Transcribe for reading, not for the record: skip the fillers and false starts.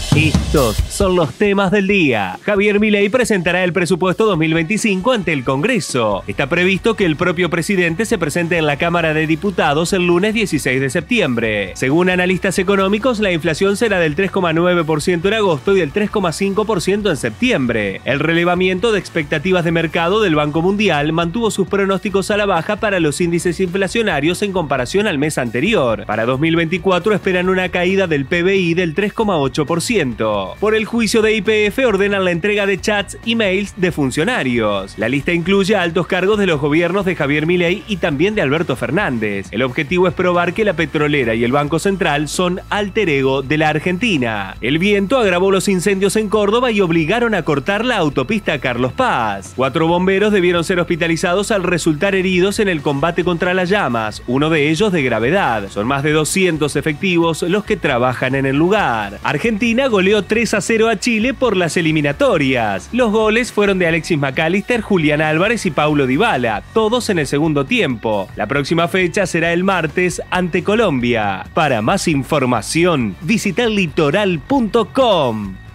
Estos son los temas del día. Javier Milei presentará el presupuesto 2025 ante el Congreso. Está previsto que el propio presidente se presente en la Cámara de Diputados el lunes 16 de septiembre. Según analistas económicos, la inflación será del 3,9% en agosto y del 3,5% en septiembre. El relevamiento de expectativas de mercado del Banco Mundial mantuvo sus pronósticos a la baja para los índices inflacionarios en comparación al mes anterior. Para 2024 esperan una caída del PBI del 3,8%. Por el juicio de YPF ordenan la entrega de chats y mails de funcionarios. La lista incluye a altos cargos de los gobiernos de Javier Milei y también de Alberto Fernández. El objetivo es probar que la petrolera y el Banco Central son alter ego de la Argentina. El viento agravó los incendios en Córdoba y obligaron a cortar la autopista Carlos Paz. 4 bomberos debieron ser hospitalizados al resultar heridos en el combate contra las llamas, uno de ellos de gravedad. Son más de 200 efectivos los que trabajan en el lugar. Argentina goleó 3-0 a Chile por las eliminatorias. Los goles fueron de Alexis McAllister, Julián Álvarez y Paulo Dybala, todos en el segundo tiempo. La próxima fecha será el martes ante Colombia. Para más información, visita litoral.com.